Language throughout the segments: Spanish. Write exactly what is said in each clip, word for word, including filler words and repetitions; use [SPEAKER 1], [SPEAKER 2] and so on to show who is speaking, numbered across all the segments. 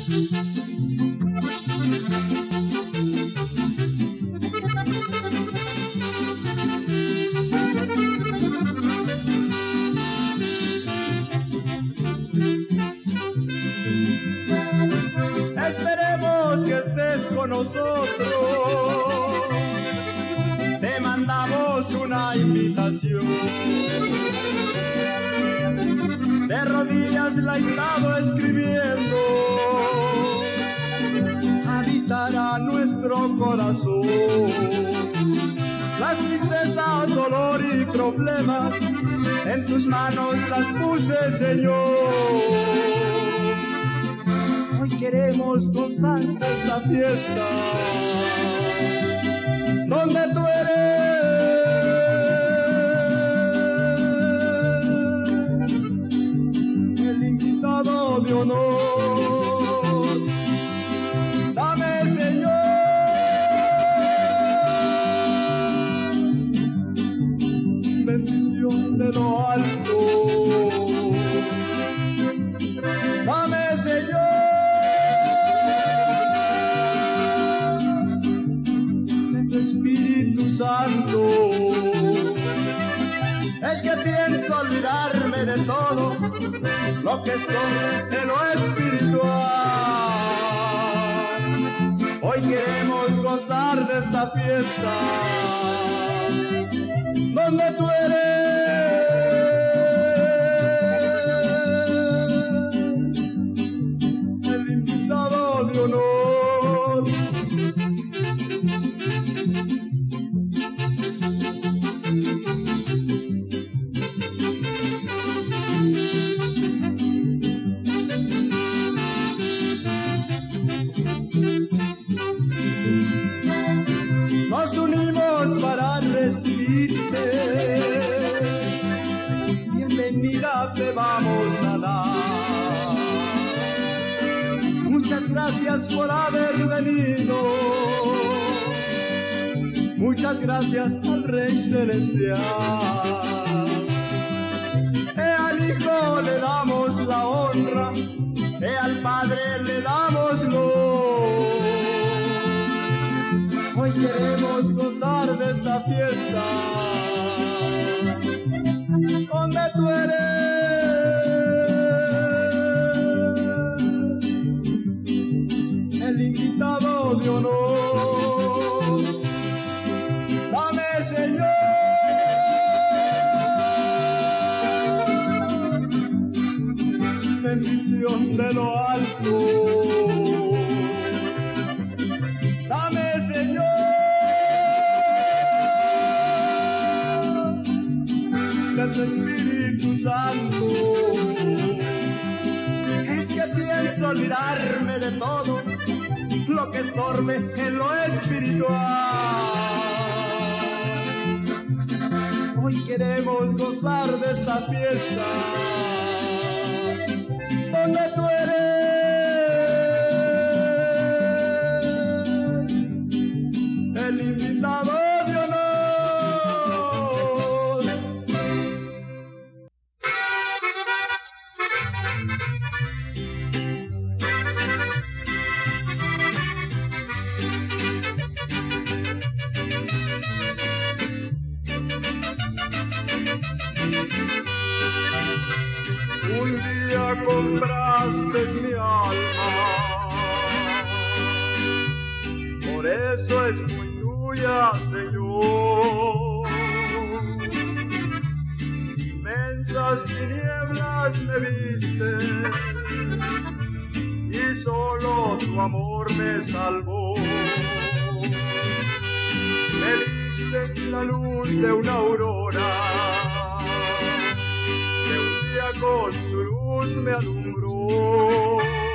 [SPEAKER 1] Esperemos que estés con nosotros, te mandamos una invitación. De rodillas la he estado escribiendo, habitará nuestro corazón. Las tristezas, dolor y problemas, en tus manos las puse, Señor. Hoy queremos gozar de esta fiesta, donde tú eres el invitado de honor. Dame, Señor, bendición de lo alto. Dame, Señor, Espíritu Santo. Es que pienso olvidarme de todo lo que estoy en lo espiritual. Hoy queremos gozar de esta fiesta, donde tú eres el invitado de honor. Nos unimos para recibirte, bienvenida te vamos a dar. Muchas gracias por haber venido, muchas gracias al Rey Celestial. E al Hijo le damos la honra, e al Padre le damos gloria. Hoy queremos gozar de esta fiesta, donde tú eres el invitado de honor. Dame, Señor, bendición de lo alto. Dame, Señor, de tu Espíritu Santo. Es que pienso olvidarme de todo lo que estorbe en lo espiritual. Hoy queremos gozar de esta fiesta, donde tú eres el invitado de honor. Un día compraste mi alma, por eso es muy tuya, Señor. Inmensas tinieblas me viste y solo tu amor me salvó. Me diste la luz de una aurora, con su luz me alumbró.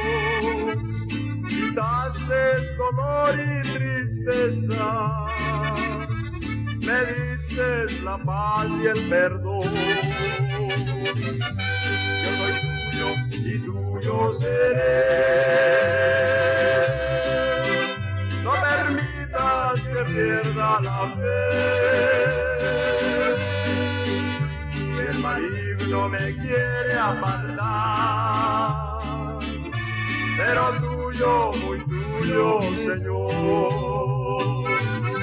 [SPEAKER 1] Quitaste dolor y tristeza, me diste la paz y el perdón. Yo soy tuyo y tuyo seré. No permitas que pierda la fe. El maligno me quiere apartar, pero tú tuyo, muy tuyo, Señor.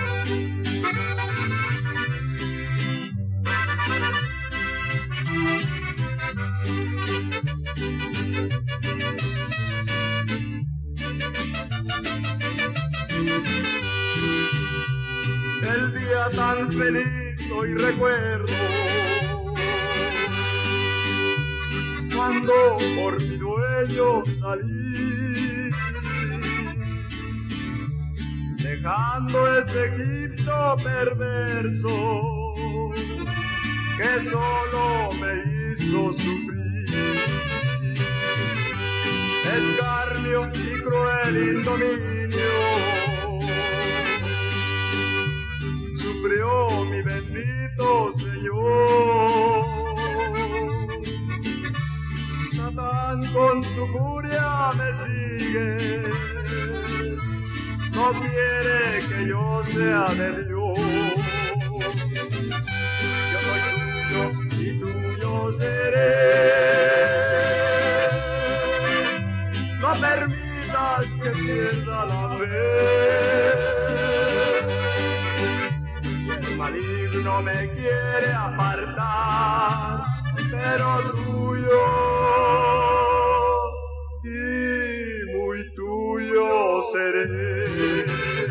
[SPEAKER 1] El día tan feliz hoy recuerdo, cuando por mi dueño salí, dejando ese Egipto perverso que solo me hizo sufrir, escarnio y cruel indominio. Sufrió mi bendito Señor. Satán con su furia me sigue, no quiere que yo sea de Dios. Yo soy tuyo y tuyo seré. No permitas que pierda la fe. El maligno me quiere apartar, pero tuyo y muy tuyo seré.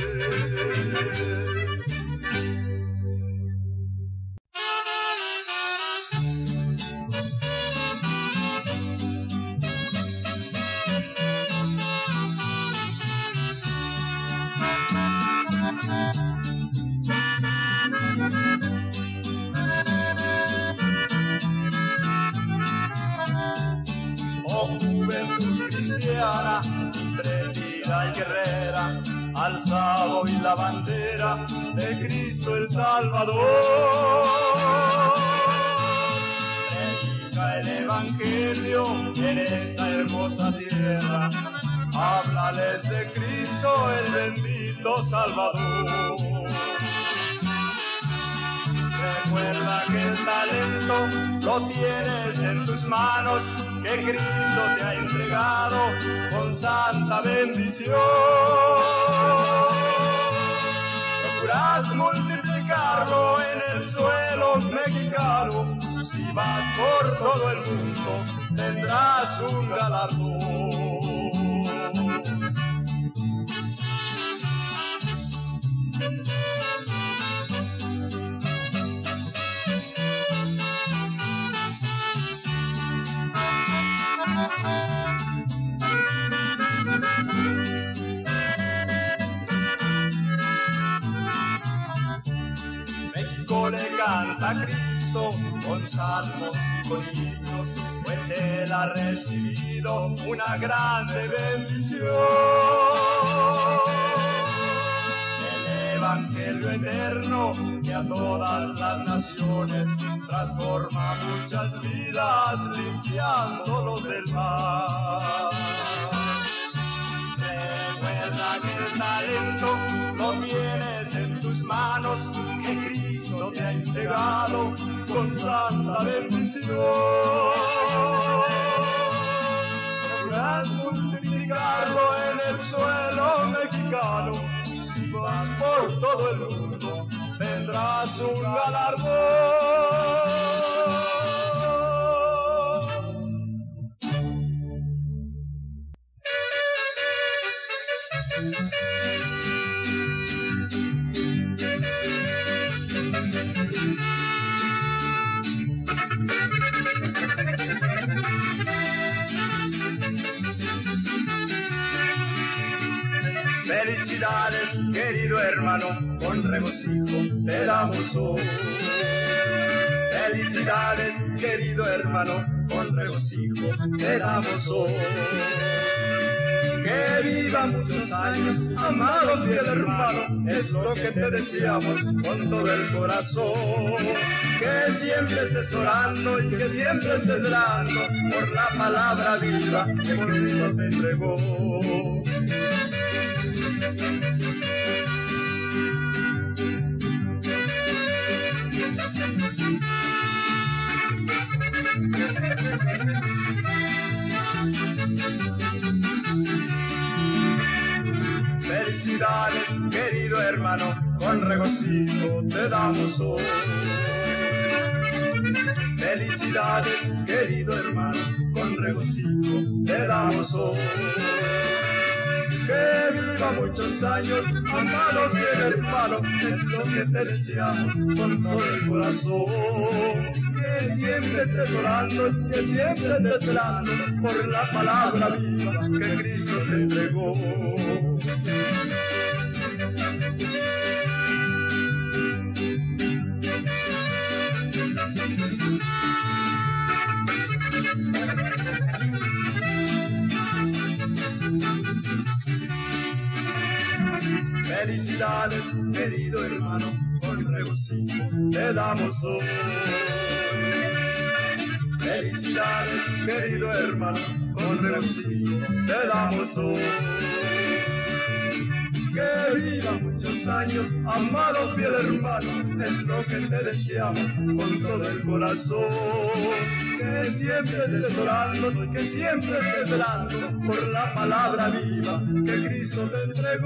[SPEAKER 1] Intrépida y guerrera, alzado y la bandera de Cristo el Salvador. Predica el Evangelio en esa hermosa tierra, háblales de Cristo el bendito Salvador. Recuerda que el talento lo tienes en tus manos, que Cristo te ha entregado con santa bendición. Procurad multiplicarlo en el suelo mexicano, si vas por todo el mundo tendrás un galardón. México le canta a Cristo con salmos y con himnos, pues Él ha recibido una grande bendición. El Evangelio eterno que a todas las naciones transforma muchas vidas, limpiándolos del mal. Recuerda que el talento lo tienes en tus manos, que Cristo te ha entregado con santa bendición. Procurad multiplicarlo en el suelo mexicano, si vas por todo el mundo tendrás un galardón. Felicidades, querido hermano, con regocijo te damos hoy. Felicidades, querido hermano, con regocijo te damos hoy. Que viva muchos años, amado fiel hermano, es lo que te deseamos con todo el corazón. Que siempre estés orando y que siempre estés dando por la palabra viva que Cristo te entregó. hermano, con regocijo te damos hoy. Felicidades, querido hermano, con regocijo te damos hoy. Que viva muchos años, amado fiel hermano, es lo que te deseamos con todo el corazón. Que siempre estés orando, que siempre estés velando por la palabra viva que Cristo te entregó. Felicidades, querido hermano, con regocijo te damos hoy. Felicidades, querido hermano, con regocijo te damos hoy. Que viva muchos años, amado fiel hermano, es lo que te deseamos con todo el corazón. Que siempre estés orando, que siempre estés velando por la palabra viva que Cristo te entregó.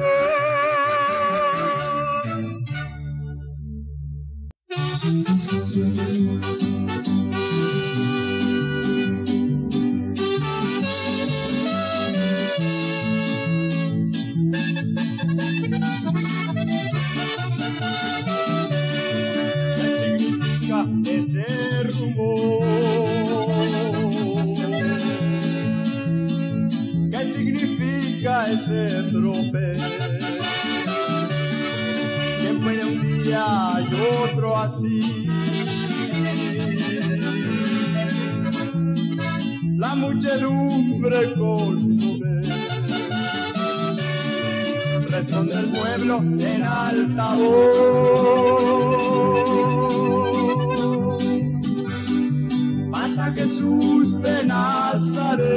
[SPEAKER 1] Ese rumor, ¿qué significa ese tropel? Que muere un día y otro así. La muchedumbre conmover, responde el pueblo en alta voz. Pasa Jesús de Nazaret,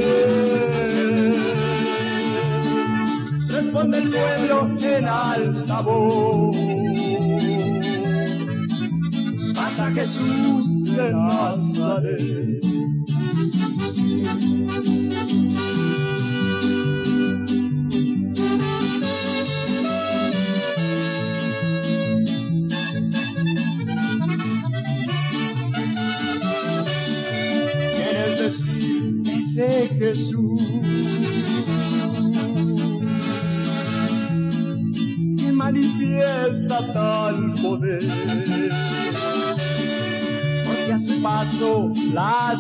[SPEAKER 1] responde el pueblo en alta voz. Pasa Jesús de Nazaret. Ese Jesús que manifiesta tal poder, porque a su paso la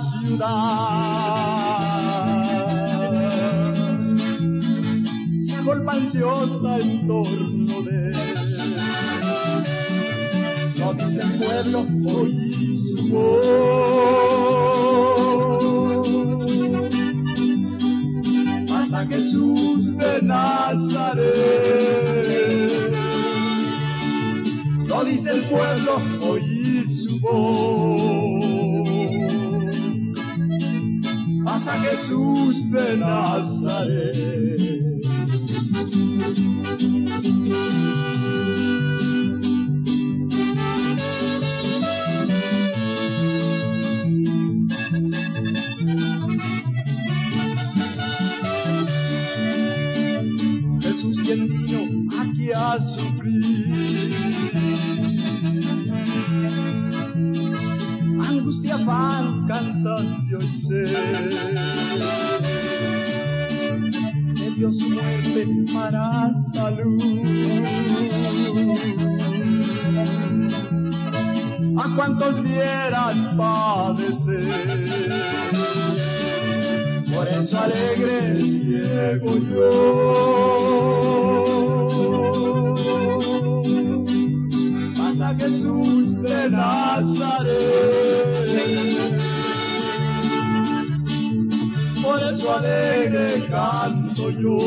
[SPEAKER 1] ciudad se agolpa ansiosa en torno de él. No dice el pueblo, oí su voz. Pasa Jesús de Nazaret, lo dice el pueblo, oí su voz. Pasa Jesús de Nazaret. Jesús quien vino aquí a sufrir angustia, afán, cansancio y sed, que dio su muerte para salud a cuantos vieran padecer. Por eso alegre ciego yo, pasa Jesús de Nazaret. Por eso alegre canto yo,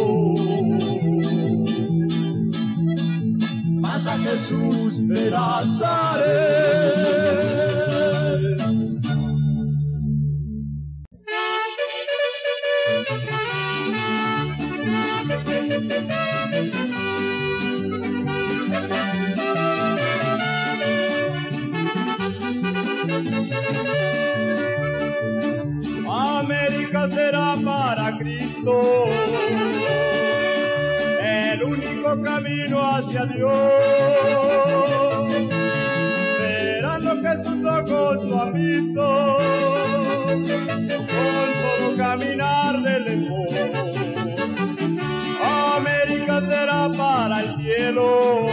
[SPEAKER 1] pasa Jesús de Nazaret. América será para Cristo el único
[SPEAKER 2] único camino hacia Dios. Verán lo que sus ojos no han visto, con solo caminar de lejos. América será para el cielo,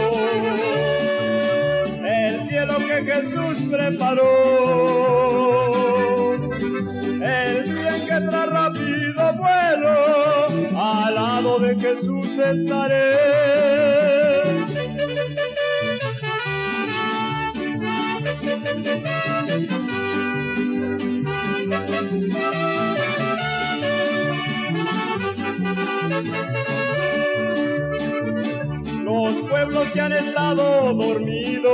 [SPEAKER 2] el cielo que Jesús preparó. El día en que tras rápido vuelo, al lado de Jesús estaré. Los pueblos que han estado dormidos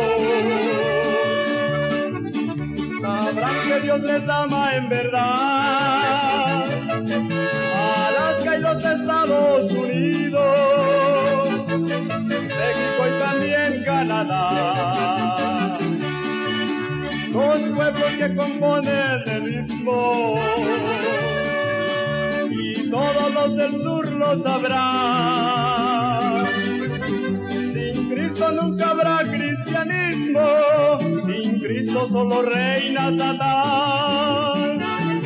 [SPEAKER 2] sabrán que Dios les ama en verdad. Alaska y los Estados Unidos, México y también Canadá. Los pueblos que componen el ritmo y todos los del sur lo sabrán. Sin Cristo nunca habrá cristianismo, sin Cristo solo reina Satán.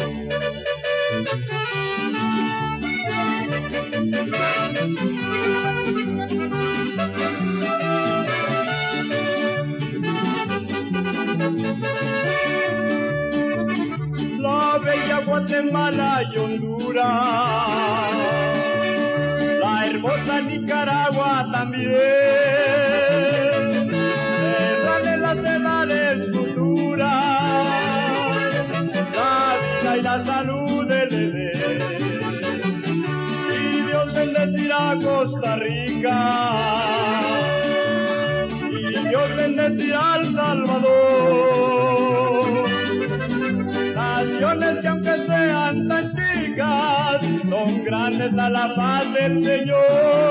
[SPEAKER 2] La bella Guatemala y Honduras, la hermosa Nicaragua también, tendrán en las edades futuras la vida y la salud del Edén. Y Dios bendecirá a Costa Rica, y Dios bendecirá a El Salvador. Naciones que aunque sean tan chicas, son grandes a la paz del Señor.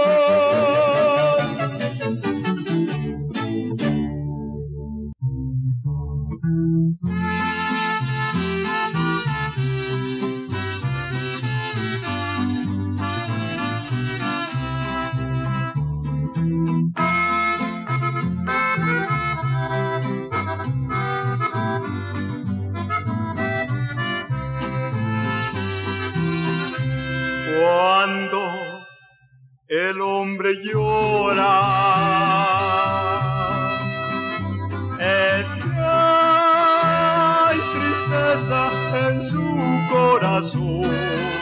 [SPEAKER 1] Cuando el hombre llora, es que hay tristeza en su corazón.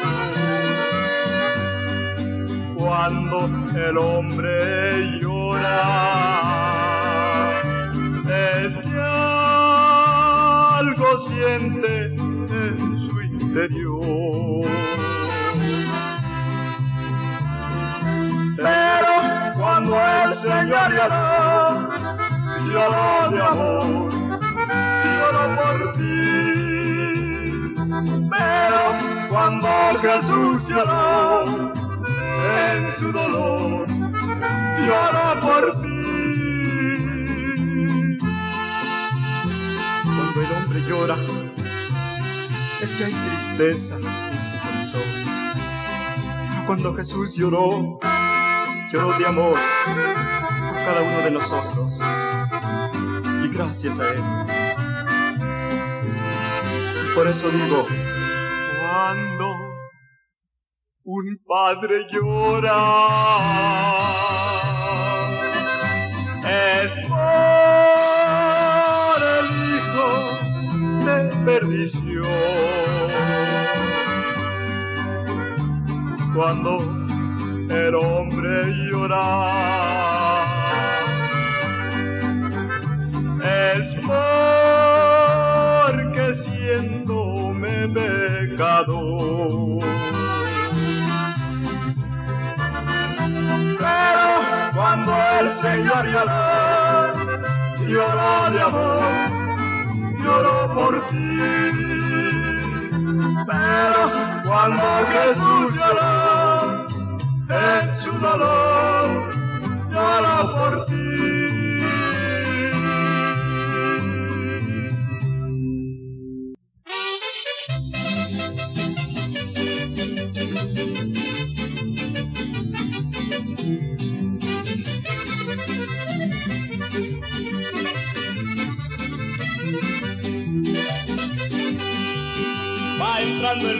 [SPEAKER 1] Cuando el hombre llora, es que algo siente en su interior. Pero cuando el Señor lloró, lloró de amor, lloró por ti. Pero cuando Jesús lloró en su dolor, lloró por ti. Cuando el hombre llora, es que hay tristeza en su corazón. Pero cuando Jesús lloró, lloró de amor por cada uno de nosotros, y gracias a Él. Por eso digo, cuando un padre llora, es por el hijo de perdición. Cuando el hombre llora, es porque siéndome pecador. Pero cuando el Señor lloró, lloró de amor, lloró por ti. Pero cuando Jesús lloró en su dolor, lloró por ti.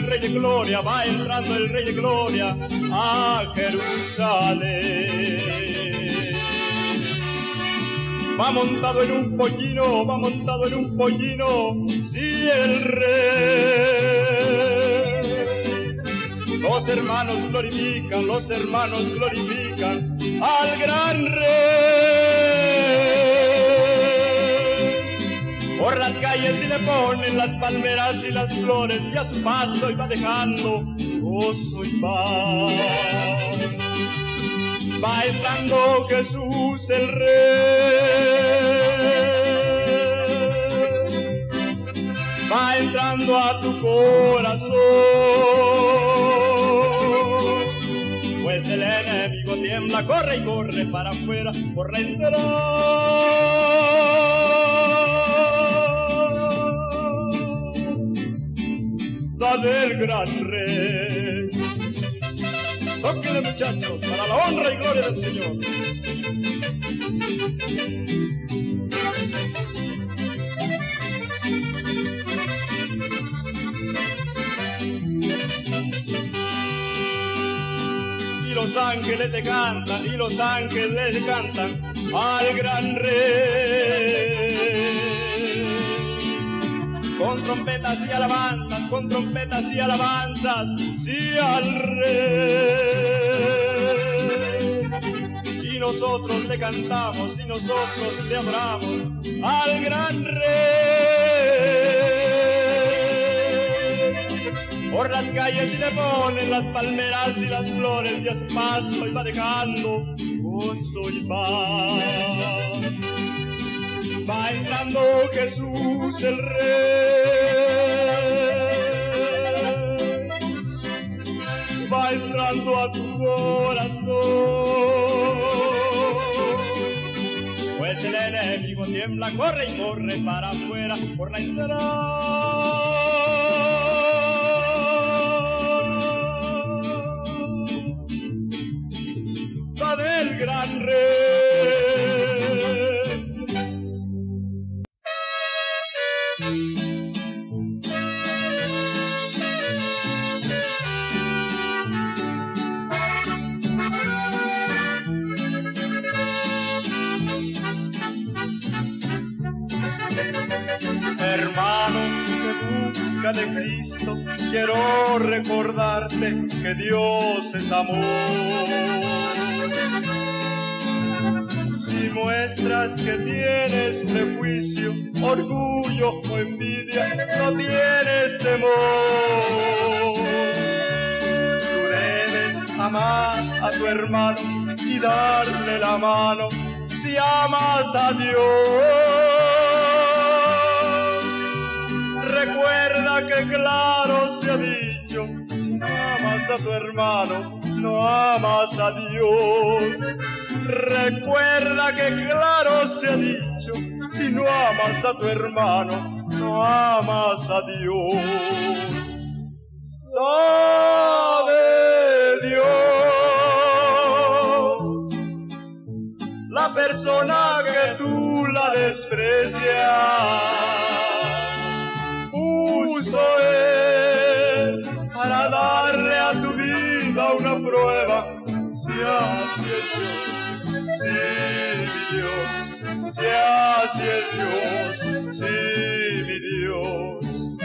[SPEAKER 2] Rey de Gloria, va entrando el Rey de Gloria a Jerusalén. Va montado en un pollino, va montado en un pollino, sí el Rey. Los hermanos glorifican, los hermanos glorifican al gran Rey. Por las calles y le ponen las palmeras y las flores, y a su paso iba dejando gozo y paz. Va entrando Jesús el Rey, va entrando a tu corazón, pues el enemigo tiembla, corre y corre para afuera por la entrada del gran Rey. Tóquenle, muchachos, para la honra y gloria del Señor. Y los ángeles te cantan, y los ángeles te cantan al gran Rey. Con trompetas y alabanzas, con trompetas y alabanzas, sí al Rey. Y nosotros le cantamos, y nosotros le adoramos al gran Rey. Por las calles y le ponen las palmeras y las flores, y a su paso iba dejando gozo y paz. Va entrando Jesús el Rey, va entrando a tu corazón, pues el enemigo tiembla, corre y corre para afuera por la entrada del gran Rey. Hermano que busca de Cristo, quiero recordarte que Dios es amor. Si muestras que tienes prejuicio, orgullo o envidia, no tienes temor. Tú debes amar a tu hermano y darle la mano si amas a Dios. Recuerda que claro se ha dicho, si no amas a tu hermano, no amas a Dios. Recuerda que claro se ha dicho, si no amas a tu hermano, no amas a Dios. Sabe Dios, la persona que tú la desprecias, puso Él para darle a tu vida una prueba, si así es Dios. Sí, mi Dios, si así es Dios, sí, mi Dios.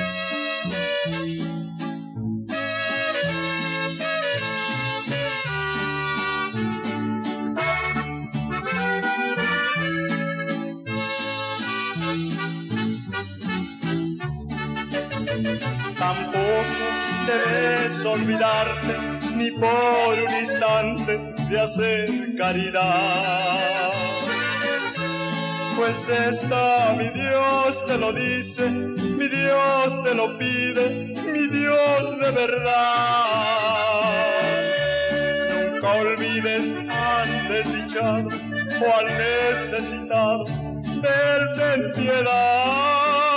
[SPEAKER 2] Tampoco debes olvidarte ni por un instante de hacer caridad, pues esta mi Dios te lo dice, mi Dios te lo pide, mi Dios de verdad. Nunca olvides al desdichado o al necesitado, de él ten piedad.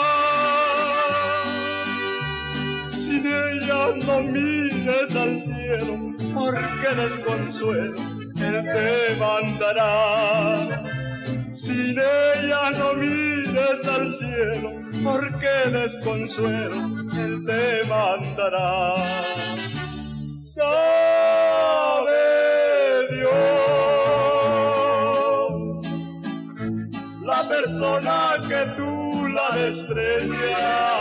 [SPEAKER 2] Sin ella no mires al cielo, porque desconsuelo Él te mandará. Sin ella no mires al cielo, porque desconsuelo él te mandará. Sabe Dios, la persona que tú la desprecias,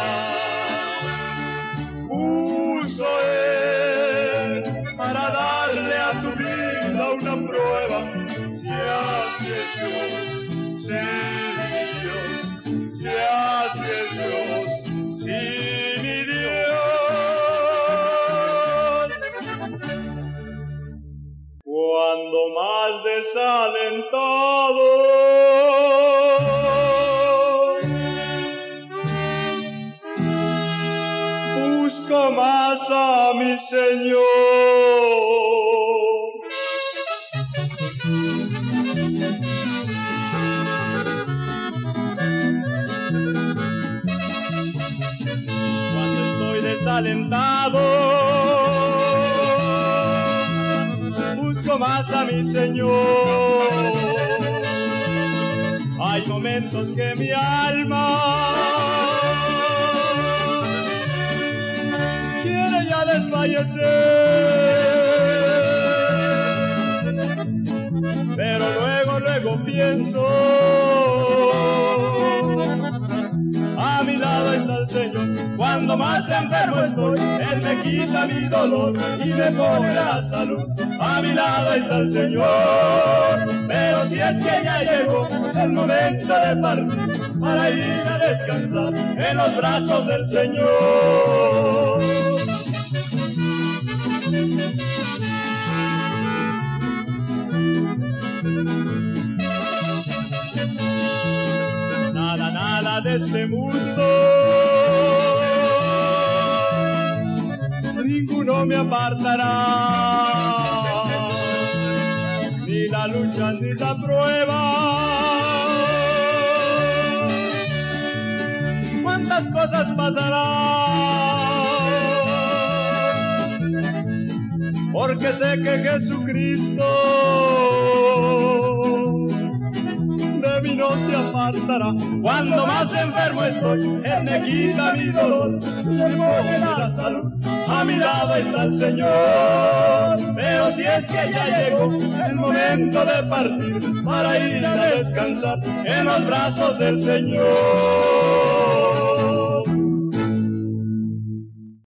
[SPEAKER 2] puso él para darle a tu vida una prueba, si así es Dios, sí Dios, si así es Dios, sí mi Dios. Cuando más desalentado busco más a mi Señor. Cuando estoy desalentado, busco más a mi Señor. Hay momentos que mi alma quiere ya desfallecer, pero luego, luego pienso, a mi lado está el Señor. Cuando más enfermo estoy, Él me quita mi dolor y me pone la salud. A mi lado está el Señor, pero si es que ya llegó el momento de partir para ir a descansar en los brazos del Señor. Nada, nada de este mundo, ninguno me apartará, ni la lucha ni la prueba. ¿Cuántas cosas pasarán? Porque sé que Jesucristo de mí no se apartará. Cuando más enfermo estoy, Él me quita mi dolor y me pone la salud. A mi lado está el Señor, pero si es que ya llegó el momento de partir para ir a descansar en los brazos del Señor.